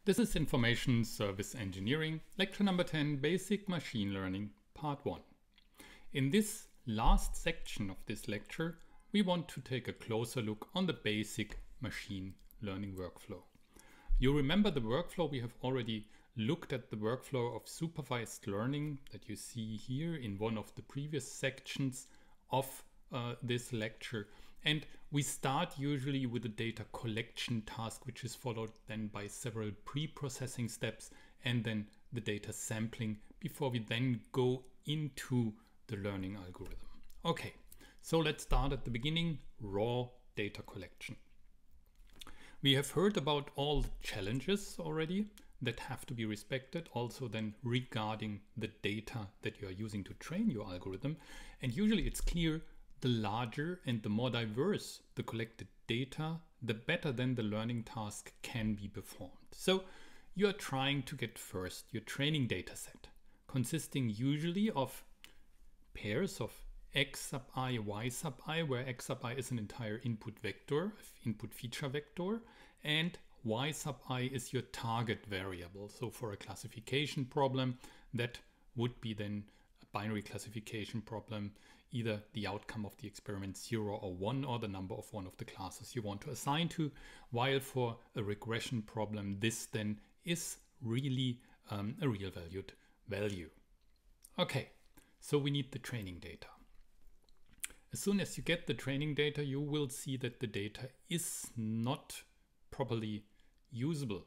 This is Information Service Engineering, lecture number 10, Basic Machine Learning, part 1. In this last section of this lecture, we want to take a closer look on the basic machine learning workflow. You remember the workflow. We have already looked at the workflow of supervised learning that you see here in one of the previous sections of this lecture. And we start usually with a data collection task, which is followed then by several pre-processing steps and then the data sampling before we then go into the learning algorithm. Okay, so let's start at the beginning, raw data collection. We have heard about all the challenges already that have to be respected, also then regarding the data that you are using to train your algorithm. And usually it's clear the larger and the more diverse the collected data, the better then the learning task can be performed. So you are trying to get first your training data set, consisting usually of pairs of x sub I, y sub I, where x sub I is an entire input vector, input feature vector, and y sub I is your target variable. So for a classification problem, that would be then a binary classification problem, either the outcome of the experiment 0 or 1 or the number of one of the classes you want to assign to, while for a regression problem this then is really a real valued value. Okay, so we need the training data. As soon as you get the training data, you will see that the data is not properly usable.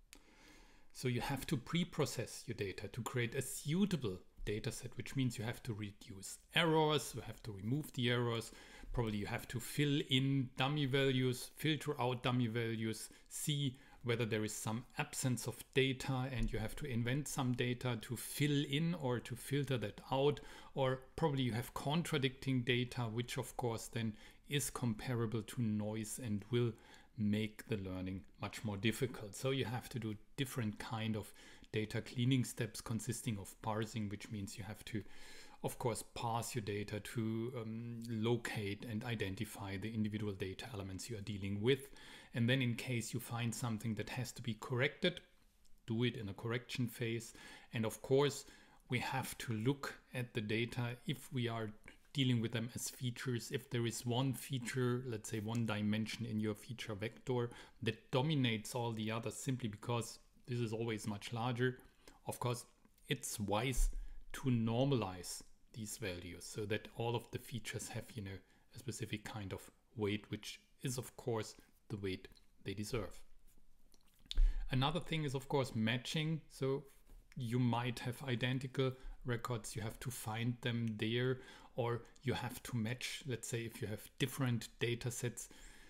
So you have to pre-process your data to create a suitable data set, which means you have to reduce errors, you have to remove the errors, probably you have to fill in dummy values, filter out dummy values, see whether there is some absence of data and you have to invent some data to fill in or to filter that out, or probably you have contradicting data, which of course then is comparable to noise and will make the learning much more difficult. So you have to do different kind of data cleaning steps consisting of parsing, which means you have to, of course, parse your data to locate and identify the individual data elements you are dealing with. And then in case you find something that has to be corrected, do it in a correction phase. And of course, we have to look at the data if we are dealing with them as features. If there is one feature, let's say one dimension in your feature vector that dominates all the others simply because this is always much larger, of course, it's wise to normalize these values so that all of the features have, a specific kind of weight, which is, of course, the weight they deserve. Another thing is, of course, matching. So you might have identical records, you have to find them there, or you have to match, let's say, if you have different data sets,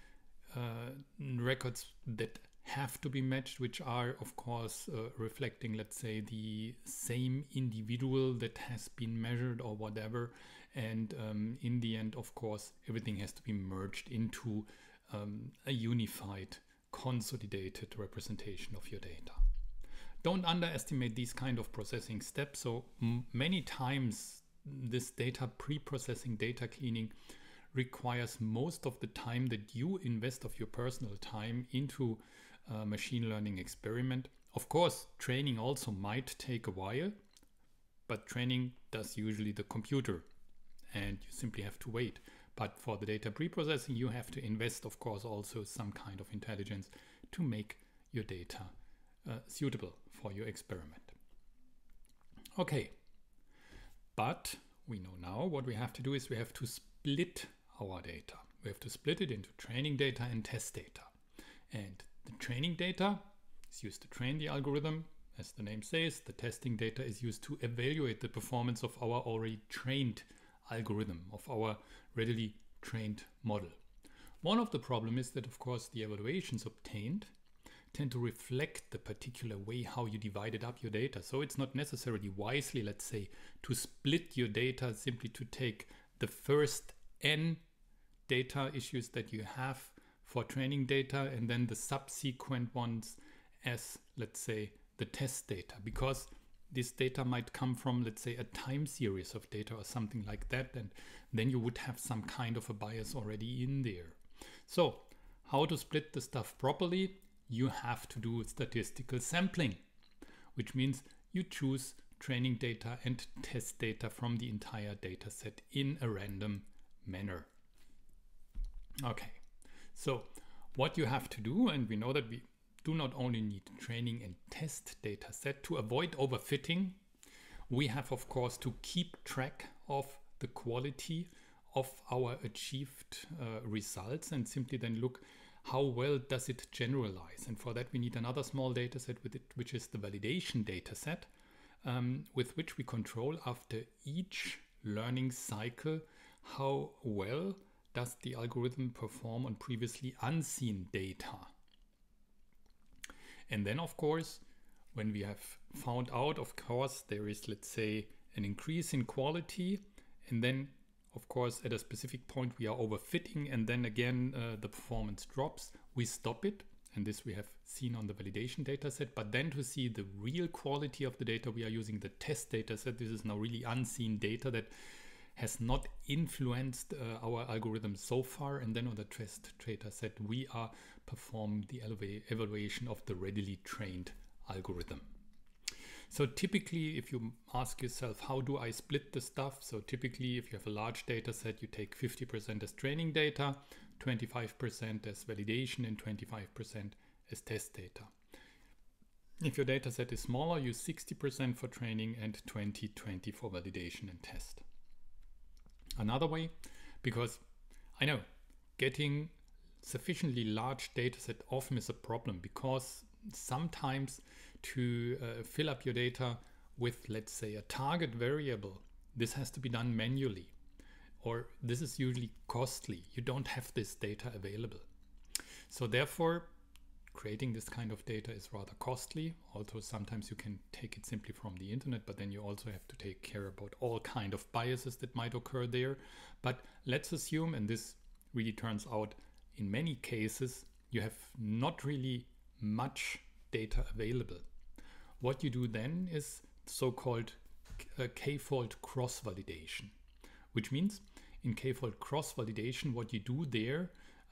records that have to be matched, which are of course reflecting, let's say, the same individual that has been measured or whatever. And in the end, of course, everything has to be merged into a unified, consolidated representation of your data. Don't underestimate these kind of processing steps. So many times this data pre-processing, data cleaning requires most of the time that you invest of your personal time into a machine learning experiment. Of course, training also might take a while, but training does usually the computer and you simply have to wait. But for the data pre-processing, you have to invest, of course, also some kind of intelligence to make your data suitable for your experiment. Okay, but we know now what we have to do is we have to split our data. We have to split it into training data and test data. And the training data is used to train the algorithm. As the name says, the testing data is used to evaluate the performance of our already trained algorithm, of our readily trained model. One of the problems is that, of course, the evaluations obtained tend to reflect the particular way how you divided up your data. So it's not necessarily wisely, let's say, to split your data simply to take the first n data issues that you have for training data and then the subsequent ones as, let's say, the test data, because this data might come from, let's say, a time series of data or something like that, and then you would have some kind of a bias already in there. So how to split the stuff properly? you have to do statistical sampling, which means you choose training data and test data from the entire data set in a random manner. Okay, so what you have to do, and we know that we do not only need training and test data set to avoid overfitting, we have of course to keep track of the quality of our achieved results and simply then look how well does it generalize. And for that we need another small data set with it, which is the validation data set, with which we control after each learning cycle how well does the algorithm perform on previously unseen data. And then of course, when we have found out, of course, there is, let's say, an increase in quality, and then of course at a specific point we are overfitting, and then again the performance drops, we stop it, and this we have seen on the validation data set. But then to see the real quality of the data, we are using the test data set. This is now really unseen data that has not influenced our algorithm so far, and then on the test data set we are performing the evaluation of the readily trained algorithm. So typically, if you ask yourself, how do I split the stuff? So typically, if you have a large data set, you take 50% as training data, 25% as validation, and 25% as test data. If your data set is smaller, use 60% for training and 20-20 for validation and test. Another way, because I know getting sufficiently large data set often is a problem, because sometimes to fill up your data with, let's say, a target variable, this has to be done manually, or this is usually costly. You don't have this data available. So therefore, creating this kind of data is rather costly. Also, sometimes you can take it simply from the internet, but then you also have to take care about all kind of biases that might occur there. But let's assume, and this really turns out in many cases, you have not really much data available. What you do then is so-called k-fold cross-validation, which means in k-fold cross-validation, what you do there,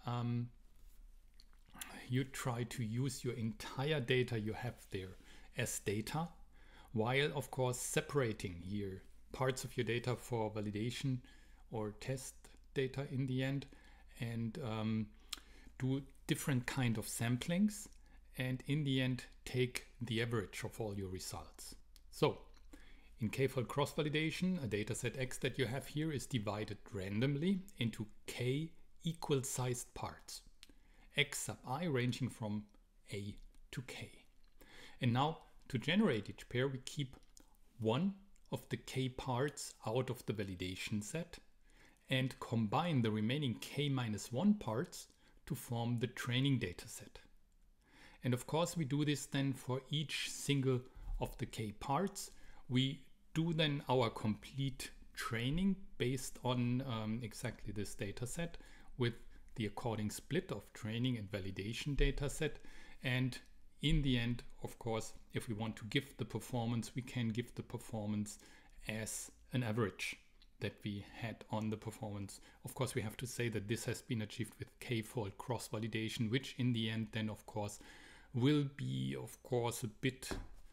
you try to use your entire data you have there as data, while of course separating here parts of your data for validation or test data in the end, and do different kind of samplings, and in the end take the average of all your results. So in k-fold cross-validation, a dataset X that you have here is divided randomly into k equal-sized parts, X sub I ranging from A to K. And now to generate each pair, we keep one of the K parts out of the validation set and combine the remaining K-1 parts to form the training data set. And of course, we do this then for each single of the K parts. We do then our complete training based on exactly this data set with the according split of training and validation data set. And in the end, of course, if we want to give the performance, we can give the performance as an average that we had on the performance. Of course, we have to say that this has been achieved with k-fold cross-validation, which in the end then, of course, will be, of course, a bit,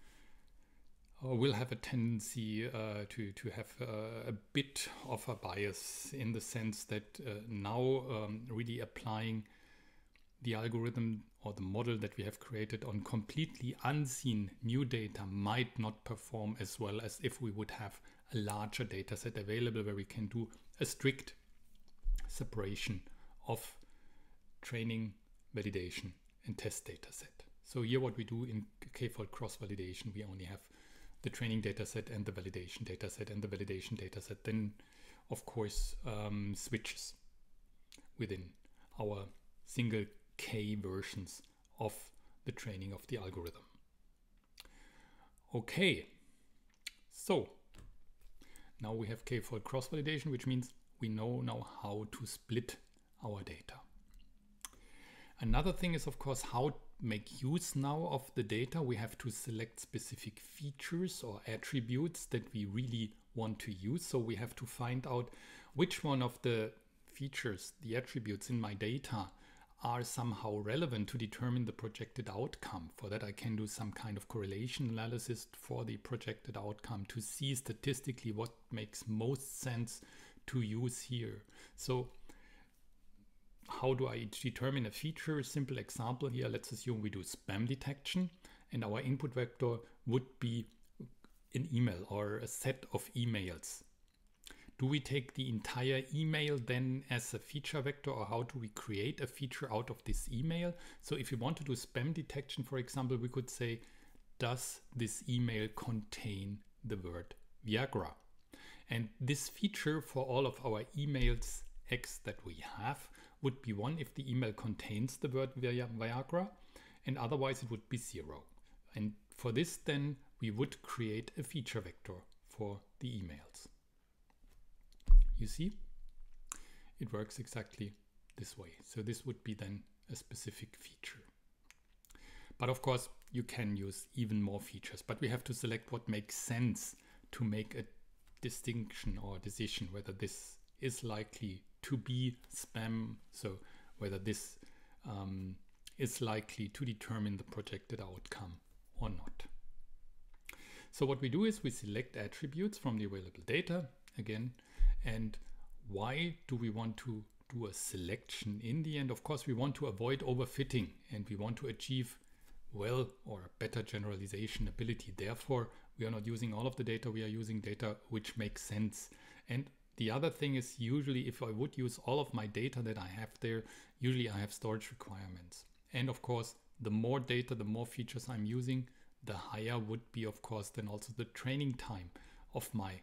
or will have a tendency to have a bit of a bias, in the sense that now really applying the algorithm or the model that we have created on completely unseen new data might not perform as well as if we would have a larger data set available, where we can do a strict separation of training, validation, and test data set. So here what we do in k-fold cross-validation, we only have the training data set and the validation data set, and the validation data set then, of course, switches within our single K versions of the training of the algorithm. Okay, so now we have k-fold cross-validation, which means we know now how to split our data. Another thing is, of course, how to make use now of the data. We have to select specific features or attributes that we really want to use. So we have to find out which one of the features, the attributes in my data, are somehow relevant to determine the projected outcome. For that, I can do some kind of correlation analysis for the projected outcome to see statistically what makes most sense to use here. So how do I determine a feature? Simple example here. Let's assume we do spam detection and our input vector would be an email or a set of emails. Do we take the entire email then as a feature vector, or how do we create a feature out of this email? So if you want to do spam detection, for example, we could say, does this email contain the word Viagra? And this feature for all of our emails X that we have would be 1 if the email contains the word Viagra, and otherwise it would be 0. And for this then we would create a feature vector for the emails. You see, it works exactly this way. So this would be then a specific feature. But of course, you can use even more features, but we have to select what makes sense to make a distinction or decision whether this is likely to be spam, so whether this is likely to determine the projected outcome or not. So what we do is we select attributes from the available data again. And why do we want to do a selection in the end? Of course, we want to avoid overfitting and we want to achieve well or better generalization ability. Therefore, we are not using all of the data, we are using data which makes sense. And the other thing is, usually if I would use all of my data that I have there, usually I have storage requirements. And of course, the more data, the more features I'm using, the higher would be, of course, then also the training time of my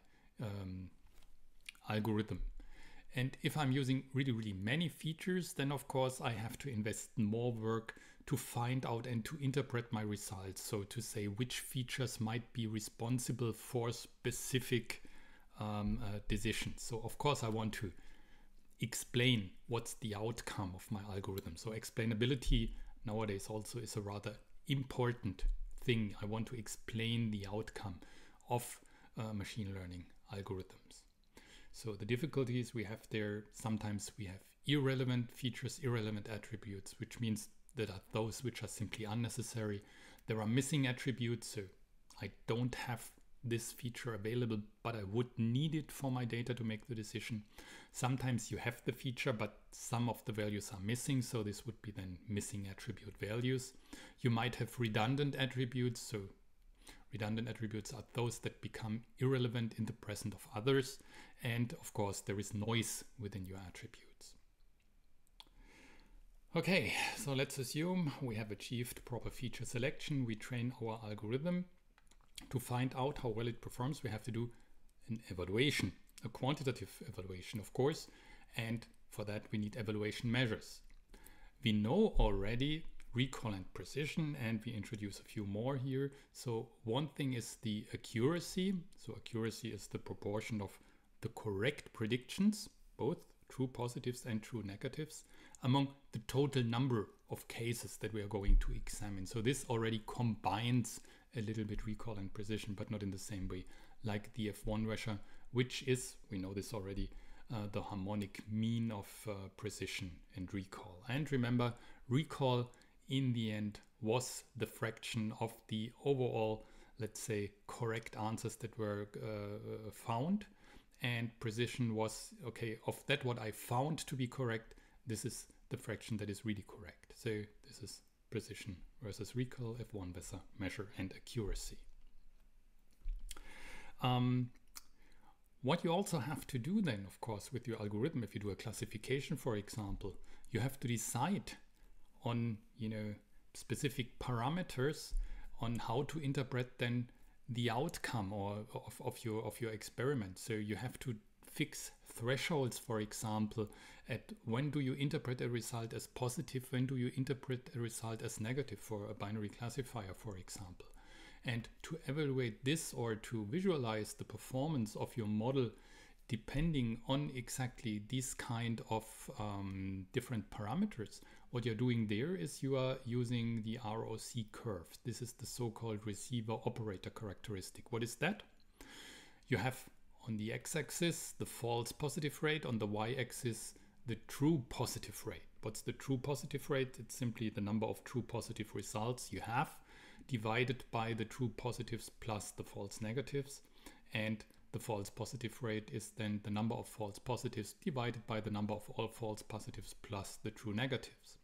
algorithm. And if I'm using really many features, then of course I have to invest more work to find out and to interpret my results. So to say which features might be responsible for specific decisions. So of course I want to explain what's the outcome of my algorithm. So explainability nowadays also is a rather important thing. I want to explain the outcome of machine learning algorithms. So the difficulties we have there, sometimes we have irrelevant features, irrelevant attributes, which means that are those which are simply unnecessary. There are missing attributes, so I don't have this feature available, but I would need it for my data to make the decision. Sometimes you have the feature, but some of the values are missing, so this would be then missing attribute values. You might have redundant attributes, so redundant attributes are those that become irrelevant in the presence of others. And of course, there is noise within your attributes. Okay, so let's assume we have achieved proper feature selection. We train our algorithm. To find out how well it performs, we have to do an evaluation, a quantitative evaluation, of course. And for that, we need evaluation measures. We know already recall and precision, and we introduce a few more here. So one thing is the accuracy. So accuracy is the proportion of the correct predictions, both true positives and true negatives, among the total number of cases that we are going to examine. So this already combines a little bit recall and precision, but not in the same way like the F1 measure, which is, we know this already, the harmonic mean of precision and recall. And remember, recall in the end was the fraction of the overall, let's say, correct answers that were found. And precision was, okay, of that what I found to be correct, this is the fraction that is really correct. So this is precision versus recall, F1 measure, and accuracy. What you also have to do then, of course, with your algorithm, if you do a classification, for example, you have to decide on, specific parameters on how to interpret then the outcome of your experiment. So you have to fix thresholds, for example, at when do you interpret a result as positive, when do you interpret a result as negative for a binary classifier, for example. And to evaluate this or to visualize the performance of your model depending on exactly these kind of different parameters, what you're doing there is you are using the ROC curve. This is the so-called receiver operator characteristic. What is that? You have on the x-axis the false positive rate, on the y-axis the true positive rate. What's the true positive rate? It's simply the number of true positive results you have divided by the true positives plus the false negatives. And the false positive rate is then the number of false positives divided by the number of all false positives plus the true negatives.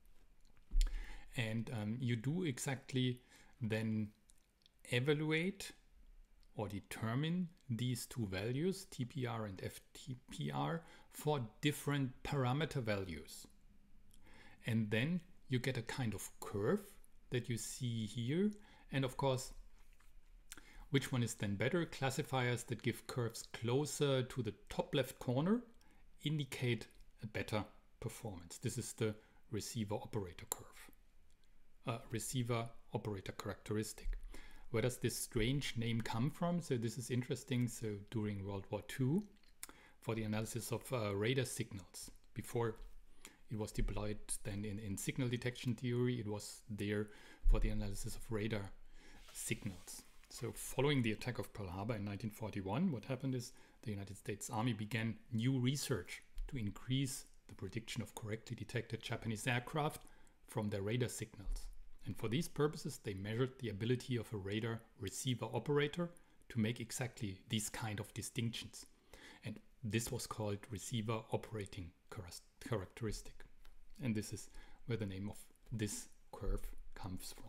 And you do exactly then evaluate or determine these two values, TPR and FTPR, for different parameter values. And then you get a kind of curve that you see here. And of course, which one is then better? Classifiers that give curves closer to the top left corner indicate a better performance. This is the receiver operator curve, receiver operator characteristic. Where does this strange name come from? So this is interesting. So during World War II, for the analysis of radar signals, before it was deployed then in signal detection theory, it was there for the analysis of radar signals. So following the attack of Pearl Harbor in 1941, what happened is the United States Army began new research to increase the prediction of correctly detected Japanese aircraft from their radar signals. And for these purposes, they measured the ability of a radar receiver operator to make exactly these kind of distinctions. And this was called receiver operating characteristic. And this is where the name of this curve comes from.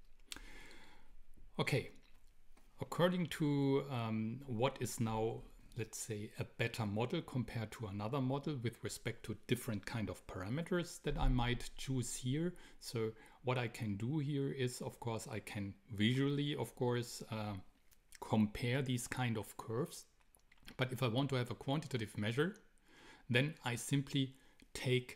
Okay, according to what is now, let's say, a better model compared to another model with respect to different kind of parameters that I might choose here. So what I can do here is, of course, I can visually, of course, compare these kind of curves. But if I want to have a quantitative measure, then I simply take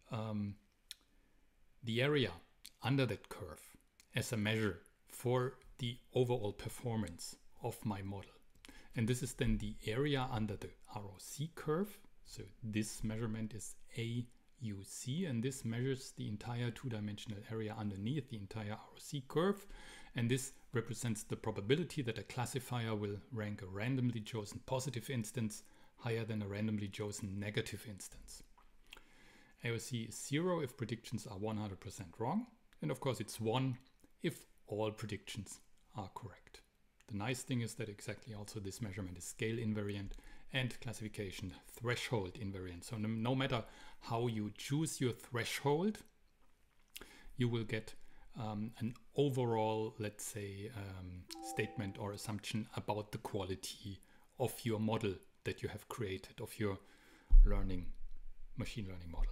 the area under that curve as a measure for the overall performance of my model. And this is then the area under the ROC curve. So this measurement is AUC, and this measures the entire two-dimensional area underneath the entire ROC curve. And this represents the probability that a classifier will rank a randomly chosen positive instance higher than a randomly chosen negative instance. AOC is 0 if predictions are 100% wrong. And of course it's 1 if all predictions are correct. The nice thing is that exactly also this measurement is scale invariant and classification threshold invariant. So no matter how you choose your threshold, you will get an overall, let's say, statement or assumption about the quality of your model that you have created, of your machine learning model.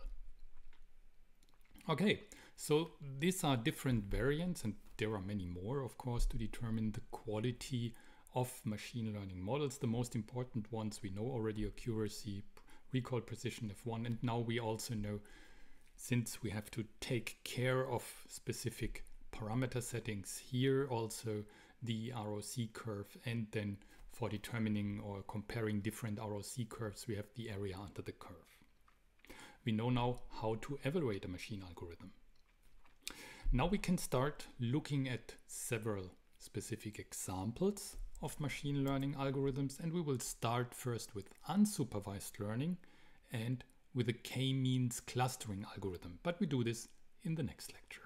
Okay, so these are different variants, and there are many more, of course, to determine the quality of machine learning models. The most important ones we know already: accuracy, recall precision, F1, and now we also know, since we have to take care of specific parameter settings here, also the ROC curve, and then for determining or comparing different ROC curves, we have the area under the curve. We know now how to evaluate a machine algorithm. Now we can start looking at several specific examples of machine learning algorithms, and we will start first with unsupervised learning and with a k-means clustering algorithm, but we do this in the next lecture.